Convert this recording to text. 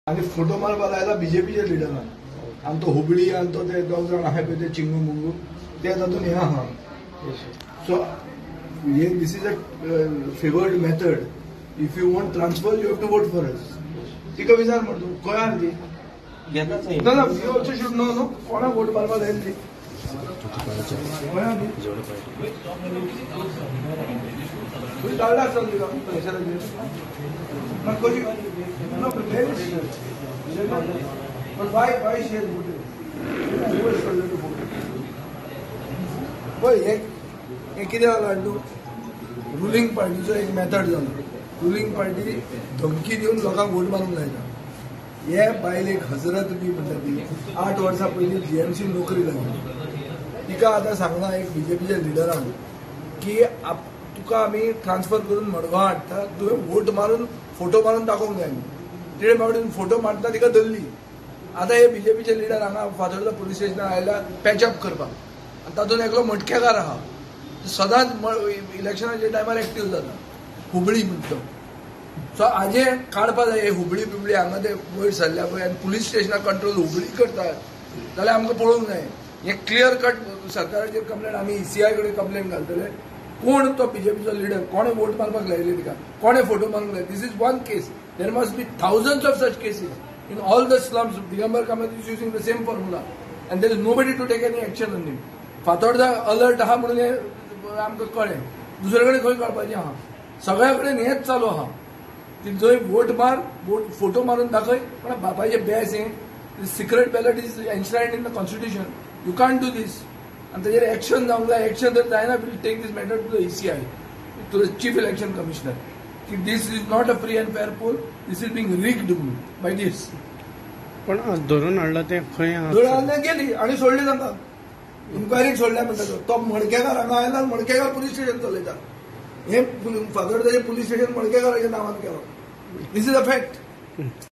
आणि फोटो मारपाक लायला बीजेपीचे लिडरान आनी तो हुबळी आनी तो ते दोग जाण आहाय पळय ते चिंगू मुंगू ते तातूंत हे आहा. So this is a favoured method. If you want transfer you have to vote for us. तिका विचार मरे तूं गोंयान ती ना ना यू ऑल्सो शुड नो नो कोणाक वोट मारपाक जाय ती गोंयान तुवें काडला आसता तिका प्रेशराचेर कशी No, but where is she? But why she has voted? Who has told her to vote? पळय हे कितें जाला न्हू रुलींग पार्टीचो एक मेथड जालो. रुलींग पार्टी धमकी दिवन लोकांक वोट मारूंक लायता. हे बायलेक हजरत बी म्हणटा ती 8 वर्सां पयलीं जीएमसी नोकरी लागली. तिका आतां सांगला एक बीजेपीच्या लिडरान की तुका आमी ट्रान्सफर करून मडगांव हाडटा तुवें वोट मारून फोटो मारून दाखोवंक जाय. तिणे बाबडीन फोटो मारता तिका धरली. आतां हे बीजेपीचे लिडर हांगा फातोर्डा पुलीस स्टेशनार आयला पॅचअप करपाक आनी तातूंत एकलो मटकेकार आहा सदांच इलेक्शनाच्या टायमार एक्टीव जाता हुबळी म्हणटा तो. सो हाजे काडपाक जाय हे हुबळी बिबळी हांगा ते वयर सरल्या पळय आनी पुलीस स्टेशनार कंट्रोल हुबळी करतात जाल्यार आमकां पळोवंक जाय. हे क्लियर कट सरकाराचेर कंप्लेंट आमी ECI कडेन कंप्लेंट घालतले. कोण तो बीजेपीचो लिडर कोणे वोट मारपाक लायले तिका कोणे फोटो मारूंक लायले. This is one case. There must be thousands of such cases in all the slums. Digambar Kamath is using the same formula and there is nobody to take any action on him. Fatorda alert आहा म्हणून हे आमकां कळ्ळें. दुसरे कडेन खंय कळपाचें आहा. सगळ्या कडेन हेच चालू आहा की जंय वोट मार फोटो मारून दाखय पण बापायचे बेस हे secret ballot is enshrined in the constitution. You can't do this. आनी ताजेर एक्शन जावंक जाय. एक्शन जर जायना will take this matter to the ECI to the chief election commissioner. This is not a free and fair poll. This is being rigged by this. पण धरून हाडला ते खंय धरून गेली आणि सोडली तांकां. इन्क्वायरीक सोडल्या म्हणटा तो मडकेकार हांगा आयला मडकेकार पुलीस स्टेशन चलयता. हे फातोर्डाचें पुलीस स्टेशन मडकेकाराच्या नांवान केलो. This is a fact.